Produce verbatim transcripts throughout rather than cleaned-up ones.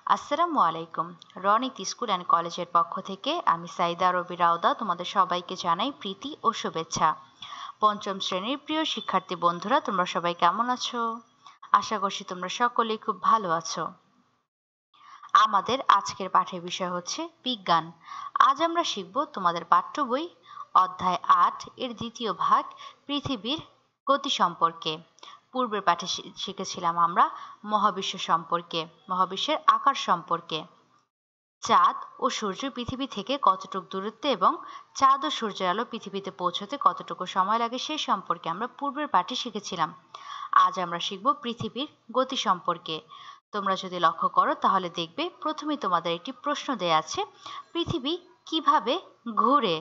আসসালামু আলাইকুম। Ronik school and কলেজের পক্ষ থেকে আমি সাইদা রবি রাউদা তোমাদের সবাইকে জানাই প্রীতি ও শুভেচ্ছা। পঞ্চম শ্রেণীর প্রিয় শিক্ষার্থী বন্ধুরা, তোমরা সবাই কেমন আছো? আশা করছি তোমরা সকলেই খুব ভালো আছো। আমাদের আজকের পাঠের বিষয় হচ্ছে বিজ্ঞান। আজ আমরা শিখব তোমাদের পাঠ্য বই অধ্যায় আট এর দ্বিতীয় ভাগ পৃথিবীর গতি সম্পর্কে। পূর্বের পাঠে শিখেছিলাম আমরা মহাবিশ্ব সম্পর্কে, মহাবিশ্বের আকার সম্পর্কে, চাঁদ ও সূর্য পৃথিবী থেকে কতটুকু দূরত্বে এবং চাঁদ ও সূর্যের আলো পৃথিবীতে পৌঁছতে কতটুকু সময় লাগে সেই সম্পর্কে আমরা পূর্বের পাঠে শিখেছিলাম। আজ আমরা শিখব পৃথিবীর গতি সম্পর্কে। তোমরা যদি লক্ষ্য করো তাহলে দেখবে প্রথমে তোমাদের একটি প্রশ্ন দেয়া আছে, পৃথিবী কিভাবে ঘুরে।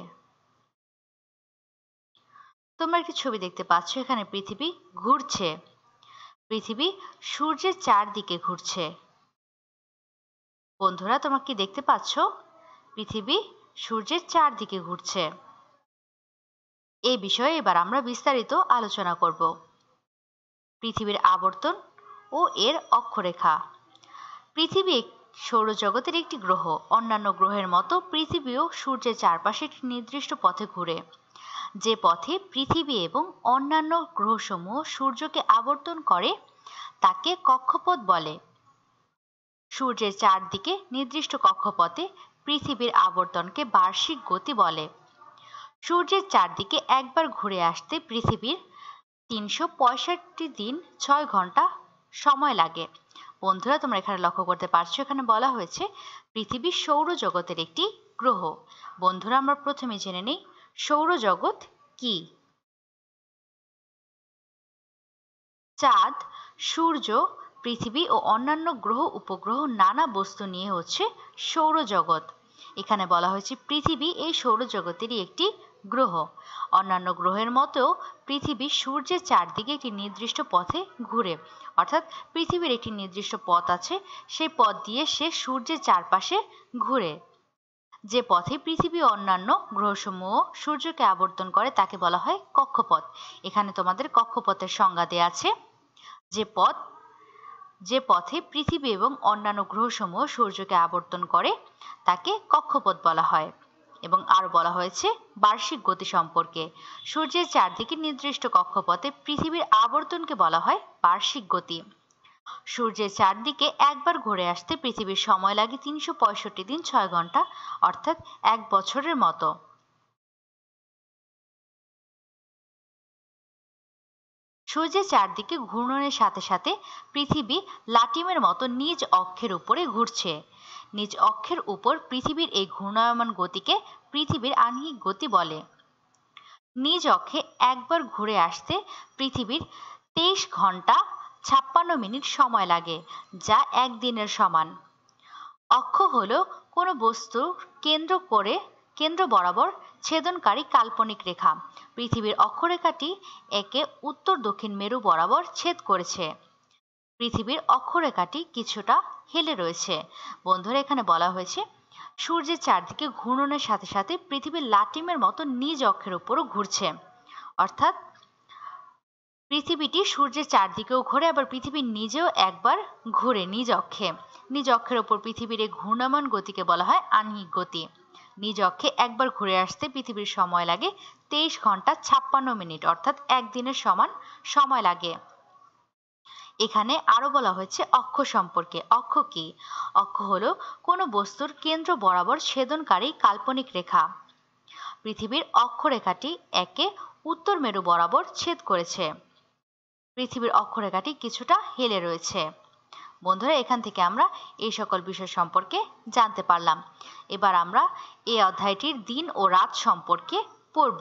তোমরা একটি ছবি দেখতে পাচ্ছ, এখানে পৃথিবী ঘুরছে। পৃথিবী সূর্যের চারদিকে ঘুরছে। বন্ধুরা, তোমরা কি দেখতে পাচ্ছ? পৃথিবী সূর্যের চারদিকে ঘুরছে। এই বিষয়ে এবার আমরা বিস্তারিত আলোচনা করব। পৃথিবীর আবর্তন ও এর অক্ষরেখা। পৃথিবী সৌরজগতের একটি গ্রহ। অন্যান্য গ্রহের মতো পৃথিবীও সূর্যের চারপাশে একটি নির্দিষ্ট পথে ঘুরে। যে পথে পৃথিবী এবং অন্যান্য গ্রহসমূহ সূর্যকে আবর্তন করে তাকে কক্ষপথ বলে। সূর্যের চারদিকে নির্দিষ্ট কক্ষপথে পৃথিবীর আবর্তনকে বার্ষিক গতি বলে। সূর্যের চারদিকে একবার ঘুরে আসতে পৃথিবীর তিনশো পঁয়ষট্টি দিন ছয় ঘন্টা সময় লাগে। বন্ধুরা, তোমরা এখানে লক্ষ্য করতে পারছো, এখানে বলা হয়েছে পৃথিবী সৌরজগতের একটি গ্রহ। বন্ধুরা, আমরা প্রথমে জেনে নেই সৌরজগৎ কি। চাঁদ, সূর্য, পৃথিবী ও অন্যান্য গ্রহ উপগ্রহ নানা বস্তু নিয়ে হচ্ছে সৌরজগৎ। এখানে বলা হয়েছে পৃথিবী এই সৌরজগতেরই একটি গ্রহ। অন্যান্য গ্রহের মতো পৃথিবী সূর্যের চারদিকে একটি নির্দিষ্ট পথে ঘুরে, অর্থাৎ পৃথিবীর একটি নির্দিষ্ট পথ আছে, সেই পথ দিয়ে সে সূর্যের চারপাশে ঘুরে। যে পথে পৃথিবী অন্যান্য গ্রহসমূহ সূর্যকে আবর্তন করে তাকে বলা হয় কক্ষপথ। এখানে তোমাদের কক্ষপথের সংজ্ঞা দেয়া আছে। যে পথ যে পথে পৃথিবী এবং অন্যান্য গ্রহসমূহ সূর্যকে আবর্তন করে তাকে কক্ষপথ বলা হয়। এবং আরো বলা হয়েছে বার্ষিক গতি সম্পর্কে। সূর্যের চারদিকে নির্দিষ্ট কক্ষপথে পৃথিবীর আবর্তনকে বলা হয় বার্ষিক গতি। সূর্যের চারদিকে একবার ঘুরে আসতে পৃথিবীর সময় লাগে তিনশো পঁয়ষট্টি দিন ছয় ঘন্টা, অর্থাৎ এক বছরের মতো। সূর্যের চারদিকে ঘূর্ণনের সাথে সাথে পৃথিবী লাটিমের মতো নিজ অক্ষের উপরে ঘুরছে। নিজ অক্ষের উপর পৃথিবীর এই ঘূর্ণায়মান গতিকে পৃথিবীর আহ্নিক গতি বলে। নিজ অক্ষে একবার ঘুরে আসতে পৃথিবীর তেইশ ঘন্টা ছাপ্পান্ন মিনিট সময় লাগে, যা একদিনের সমান। অক্ষ হলো কোনো বস্তুর কেন্দ্র করে কেন্দ্র বরাবর ছেদনকারী কাল্পনিক রেখা। পৃথিবীর অক্ষরেখাটি একে উত্তর দক্ষিণ মেরু বরাবর ছেদ করেছে। পৃথিবীর অক্ষরেখাটি কিছুটা হেলে রয়েছে। বন্ধুরা, এখানে বলা হয়েছে সূর্যের চারদিকে ঘূর্ণনের সাথে সাথে পৃথিবীর লাটিমের মতো নিজ অক্ষের উপরও ঘুরছে, অর্থাৎ পৃথিবীটি সূর্যের চারদিকেও ঘোরে, আবার পৃথিবীর নিজেও একবার ঘুরে নিজ অক্ষে। নিজ অক্ষের ওপর পৃথিবীর এই ঘূর্ণায়মান গতিকে বলা হয় আহ্নিক গতি। নিজ অক্ষে একবার ঘুরে আসতে পৃথিবীর সময় লাগে তেইশ ঘন্টা ছাপ্পান্ন মিনিট, অর্থাৎ একদিনের সমান সময় লাগে। এখানে আরো বলা হয়েছে অক্ষ সম্পর্কে। অক্ষ কি? অক্ষ হলো কোনো বস্তুর কেন্দ্র বরাবর ছেদনকারী কাল্পনিক রেখা। পৃথিবীর অক্ষরেখাটি একে উত্তর মেরু বরাবর ছেদ করেছে। পৃথিবীর অক্ষরেখাটি কিছুটা হেলে রয়েছে। বন্ধুরা, এখান থেকে আমরা এই সকল বিষয় সম্পর্কে জানতে পারলাম। এবার আমরা এই অধ্যায়টির দিন ও রাত সম্পর্কে পড়ব।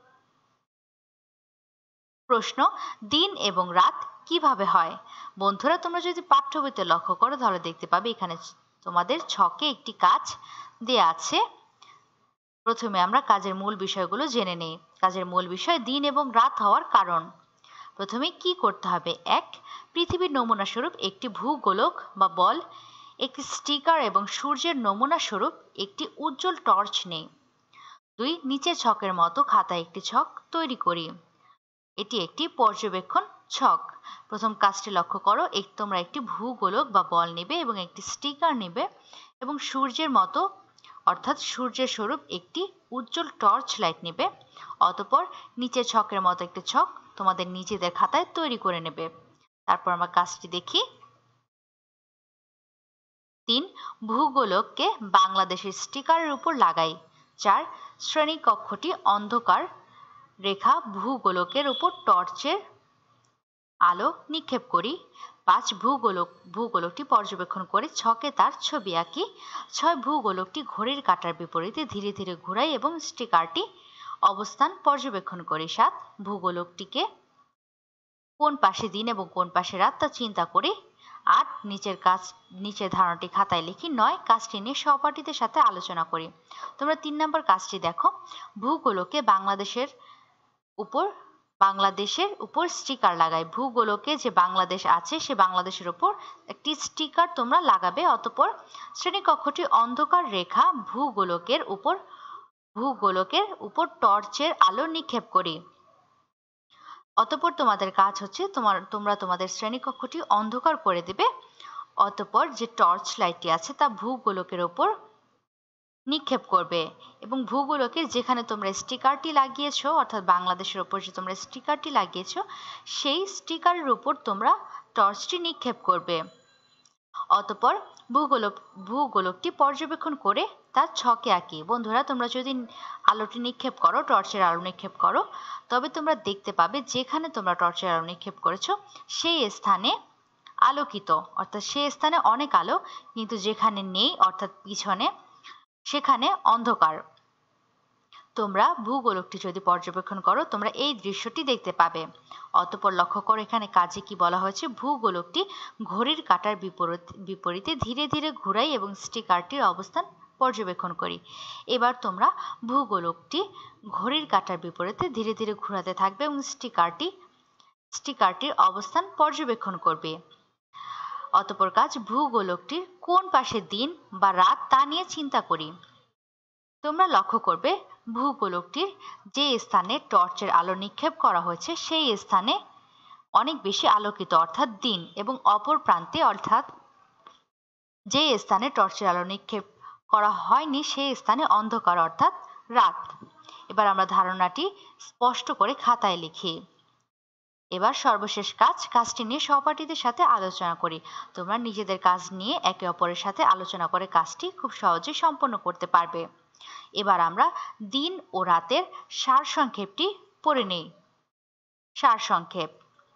প্রশ্ন, দিন এবং রাত কিভাবে হয়? বন্ধুরা, তোমরা যদি পাঠ্য বইতে লক্ষ্য করো তাহলে দেখতে পাবে এখানে তোমাদের ছকে একটি কাজ দেয়া আছে। প্রথমে আমরা কাজের মূল বিষয়গুলো জেনে নেই। কাজের মূল বিষয় দিন এবং রাত হওয়ার কারণ। প্রথমে কি করতে হবে? এক, পৃথিবীর নমুনা স্বরূপ একটি ভূগোলক বা বল, একটি স্টিকার এবং সূর্যের নমুনা স্বরূপ একটি উজ্জ্বল টর্চ নেই। দুই, নিচের ছকের মতো খাতায় একটি ছক তৈরি করি। এটি একটি পর্যবেক্ষণ ছক। প্রথম কাজটি লক্ষ্য করো, এক তোমরা একটি ভূগোলক বা বল নেবে এবং একটি স্টিকার নেবে এবং সূর্যের মতো অর্থাৎ সূর্যের স্বরূপ একটি উজ্জ্বল টর্চ লাইট নেবে। অতঃপর নিচের ছকের মতো একটি ছক তোমাদের নিজেদের খাতায় তৈরি করে নেবে। তারপর আমরা কাজটি দেখি। তিন, ভূগোলককে বাংলাদেশের স্টিকারের উপর লাগাই। চার, শ্রেণীকক্ষটি অন্ধকার রেখা ভূগোলকের উপর টর্চের আলো নিক্ষেপ করি। পাঁচ, ভূগোলক ভূগোলকটি পর্যবেক্ষণ করে ছকে তার ছবি আঁকি। ছয়, ভূগোলকটি ঘড়ির কাঁটার বিপরীতে ধীরে ধীরে ঘুরাই এবং স্টিকারটি অবস্থান পর্যবেক্ষণ করি। সাত, ভূগোলকটিকে কোন পাশে দিন এবং কোন পাশে রাত তা চিন্তা করি। আট, নিচের কাজ নিচের ধারণাটি খাতায় লিখি। নয়, কাজটি নিয়ে সহপাঠীদের সাথে আলোচনা করি। তোমরা তিন নম্বর কাজটি দেখো। ভূগোলকে বাংলাদেশের উপর বাংলাদেশের উপর স্টিকার লাগাই। ভূগোলকে যে বাংলাদেশ আছে সে বাংলাদেশের উপর একটি স্টিকার তোমরা লাগাবে। অতঃপর শ্রেণীকক্ষটি অন্ধকার রেখা ভূগোলকের উপর ভূগোলকের উপর টর্চের আলো নিক্ষেপ করি। অতঃপর তোমাদের কাজ হচ্ছে তোমার তোমরা তোমাদের শ্রেণীকক্ষটি অন্ধকার করে দেবে। অতঃপর যে টর্চ লাইটটি আছে তা ভূগোলকের উপর নিক্ষেপ করবে এবং ভূগোলকের যেখানে তোমরা স্টিকারটি লাগিয়েছো অর্থাৎ বাংলাদেশের উপর যে তোমরা স্টিকারটি লাগিয়েছো সেই স্টিকারের উপর তোমরা টর্চটি নিক্ষেপ করবে। অতঃপর ভূগোলক ভূগোলকটি পর্যবেক্ষণ করে তার ছকে আঁকি। বন্ধুরা, তোমরা যদি আলোটি নিক্ষেপ করো, টর্চের আলো নিক্ষেপ করো, তবে তোমরা দেখতে পাবে যেখানে তোমরা টর্চের আলো নিক্ষেপ করেছো সেই স্থানে আলোকিত, অর্থাৎ সেই স্থানে অনেক আলো, কিন্তু যেখানে নেই অর্থাৎ পিছনে সেখানে অন্ধকার। তোমরা ভূগোলকটি যদি পর্যবেক্ষণ করো তোমরা এই দৃশ্যটি দেখতে পাবে। অতঃপর লক্ষ্য করো এখানে কাজে কি বলা হয়েছে। ভূগোলকটি ঘড়ির কাঁটার বিপরীত বিপরীতে ধীরে ধীরে ঘুরাই এবং স্টিকারটির অবস্থান পর্যবেক্ষণ করি। এবার তোমরা ভূগোলকটি ঘড়ির কাঁটার বিপরীতে ধীরে ধীরে ঘোরাতে থাকবে এবং স্টিকারটি স্টিকারটির অবস্থান পর্যবেক্ষণ করবে। অতঃপর কাজ, ভূগোলকটির কোন পাশে দিন বা রাত তা নিয়ে চিন্তা করি। তোমরা লক্ষ্য করবে ভূগোলকটির যে স্থানে টর্চের আলো নিক্ষেপ করা হয়েছে সেই স্থানে অনেক বেশি আলোকিত অর্থাৎ দিন এবং অপর প্রান্তে অর্থাৎ যে স্থানে টর্চের আলো নিক্ষেপ করা হয়নি সেই স্থানে অন্ধকার অর্থাৎ রাত। এবার আমরা ধারণাটি স্পষ্ট করে খাতায় লিখি। এবার সর্বশেষ কাজ, কাজটি নিয়ে সহপাঠীদের সাথে আলোচনা করি। তোমরা নিজেদের কাজ নিয়ে একে অপরের সাথে আলোচনা করে কাজটি খুব সহজেই সম্পন্ন করতে পারবে। এবার আমরা দিন ও রাতের সারসংক্ষেপটি পড়ে নেই। সারসংক্ষেপ।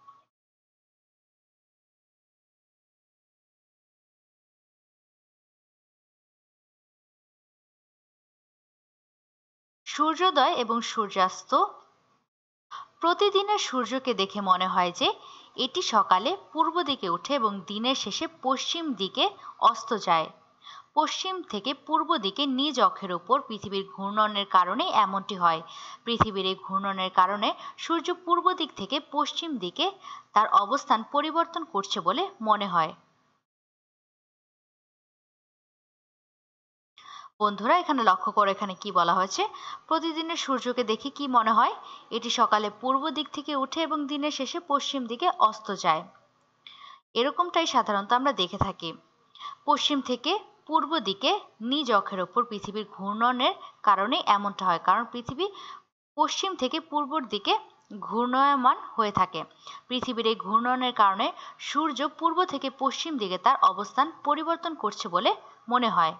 সূর্যোদয় এবং সূর্যাস্ত। প্রতিদিনের সূর্যকে দেখে মনে হয় যে এটি সকালে পূর্ব দিকে ওঠে এবং দিনের শেষে পশ্চিম দিকে অস্ত যায়। পশ্চিম থেকে পূর্ব দিকে নিজ অক্ষের উপর পৃথিবীর ঘূর্ণনের কারণে এমনটি হয়। পৃথিবীর এই ঘূর্ণনের কারণে সূর্য পূর্ব দিক থেকে পশ্চিম দিকে তার অবস্থান পরিবর্তন করছে বলে মনে হয়। বন্ধুরা, এখানে লক্ষ্য করো এখানে কি বলা হয়েছে। প্রতিদিনের সূর্যকে দেখে কি মনে হয় এটি সকালে পূর্ব দিক থেকে উঠে এবং দিনের শেষে পশ্চিম দিকে অস্ত যায়। এরকমটাই সাধারণত আমরা দেখে থাকি। পশ্চিম থেকে পূর্ব দিকে নিজ অক্ষের ওপর পৃথিবীর ঘূর্ণনের কারণে এমনটা হয়, কারণ পৃথিবী পশ্চিম থেকে পূর্বর দিকে ঘূর্ণায়মান হয়ে থাকে। পৃথিবীর এই ঘূর্ণনের কারণে সূর্য পূর্ব থেকে পশ্চিম দিকে তার অবস্থান পরিবর্তন করছে বলে মনে হয়।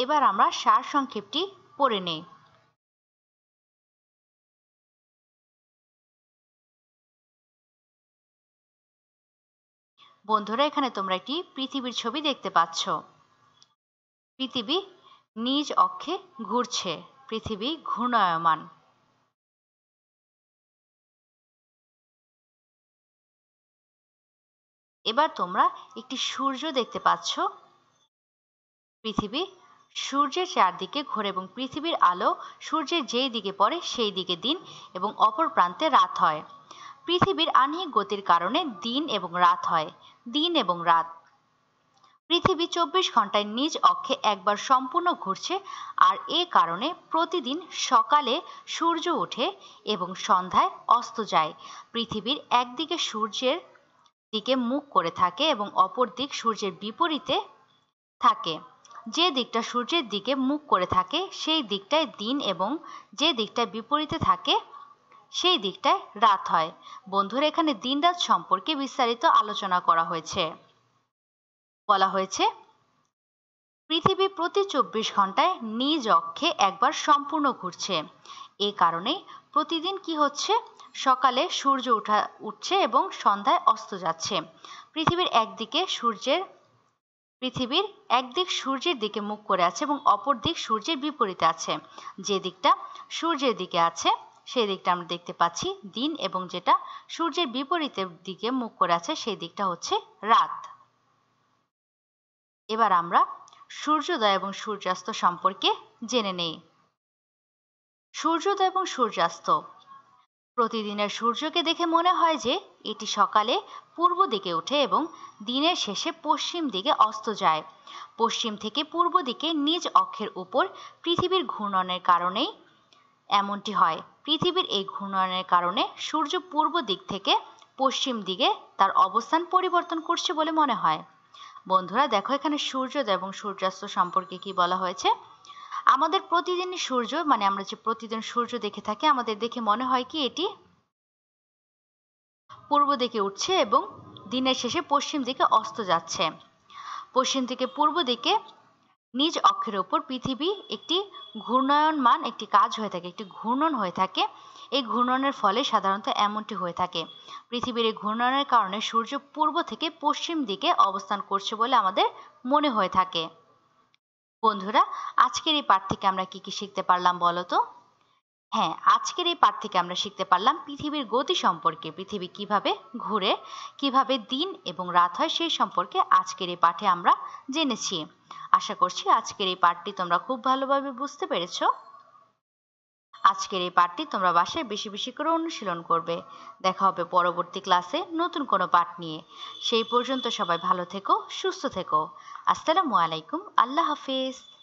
এবার আমরা সারসংক্ষেপটি পড়ে নেই। বন্ধুরা, এখানে তোমরা একটি পৃথিবীর ছবি দেখতে পাচ্ছ। পৃথিবী নিজ অক্ষে ঘুরছে, পৃথিবী ঘূর্ণায়মান। এবার তোমরা একটি সূর্য দেখতে পাচ্ছ। পৃথিবী সূর্যের চারদিকে ঘোরে এবং পৃথিবীর আলো সূর্যের যেই দিকে পড়ে সেই দিকে দিন এবং অপর প্রান্তে রাত হয়। পৃথিবীর আহ্নিক গতির কারণে দিন এবং রাত হয়। দিন এবং রাত। পৃথিবী চব্বিশ ঘন্টায় নিজ অক্ষে একবার সম্পূর্ণ ঘুরছে, আর এ কারণে প্রতিদিন সকালে সূর্য ওঠে এবং সন্ধ্যায় অস্ত যায়। পৃথিবীর একদিকে সূর্যের দিকে মুখ করে থাকে এবং অপর দিক সূর্যের বিপরীতে থাকে। যে দিকটা সূর্যের দিকে মুখ করে থাকে সেই দিকটায় দিন এবং যে দিকটায় বিপরীতে থাকে সেই দিকটায় রাত হয়। বন্ধুরা, এখানে দিন রাত সম্পর্কে বিস্তারিত আলোচনা করা হয়েছে। বলা হয়েছে পৃথিবী প্রতি চব্বিশ ঘন্টায় নিজ অক্ষে একবার সম্পূর্ণ ঘুরছে। এ কারণে প্রতিদিন কি হচ্ছে, সকালে সূর্য উঠা উঠছে এবং সন্ধ্যায় অস্ত যাচ্ছে। পৃথিবীর একদিকে সূর্যের পৃথিবীর একদিক সূর্যের দিকে মুখ করে আছে এবং অপর দিক সূর্যের বিপরীতে আছে। যে দিকটা সূর্যের দিকে আছে সেই দিকটা আমরা দেখতে পাচ্ছি দিন, এবং যেটা সূর্যের বিপরীতের দিকে মুখ করে আছে সেই দিকটা হচ্ছে রাত। এবার আমরা সূর্যোদয় এবং সূর্যাস্ত সম্পর্কে জেনে নেই। সূর্যোদয় এবং সূর্যাস্ত। প্রতিদিনের সূর্যকে দেখে মনে হয় যে এটি সকালে পূর্ব দিকে ওঠে এবং দিনের শেষে পশ্চিম দিকে অস্ত যায়। পশ্চিম থেকে পূর্ব দিকে নিজ অক্ষের উপর পৃথিবীর ঘূর্ণনের কারণেই এমনটি হয়। পৃথিবীর এই ঘূর্ণনের কারণে সূর্য পূর্ব দিক থেকে পশ্চিম দিকে তার অবস্থান পরিবর্তন করছে বলে মনে হয়। বন্ধুরা দেখো, এখানে সূর্যোদয় এবং সূর্যাস্ত সম্পর্কে কি বলা হয়েছে। আমাদের প্রতিদিনই সূর্য, মানে আমরা যে প্রতিদিন সূর্য দেখে থাকি, আমাদের দেখে মনে হয় কি এটি পূর্ব দিকে উঠছে এবং দিনের শেষে পশ্চিম দিকে অস্ত যাচ্ছে। পশ্চিম থেকে পূর্ব দিকে নিজ অক্ষের ওপর পৃথিবী একটি ঘূর্ণায়মান একটি কাজ হয়ে থাকে, একটি ঘূর্ণন হয়ে থাকে। এই ঘূর্ণনের ফলে সাধারণত এমনটি হয়ে থাকে। পৃথিবীর এই ঘূর্ণনের কারণে সূর্য পূর্ব থেকে পশ্চিম দিকে অবস্থান করছে বলে আমাদের মনে হয়ে থাকে। বন্ধুরা, আজকের এই পাঠ থেকে আমরা কি কি শিখতে পারলাম বলো তো? হ্যাঁ, আজকের এই পাঠ থেকে আমরা শিখতে পারলাম পৃথিবীর গতি সম্পর্কে। পৃথিবী কিভাবে ঘুরে, কিভাবে দিন এবং রাত হয় সেই সম্পর্কে আজকের এই পাঠে আমরা জেনেছি। আশা করছি আজকের এই পাঠটি তোমরা খুব ভালোভাবে বুঝতে পেরেছো। আজকের এই পাঠটি তোমরা বাসায় বেশি বেশি করে অনুশীলন করবে। দেখা হবে পরবর্তী ক্লাসে নতুন কোনো পাঠ নিয়ে। সেই পর্যন্ত সবাই ভালো থেকো, সুস্থ থেকো। আসসালামু আলাইকুম। আল্লাহ হাফেজ।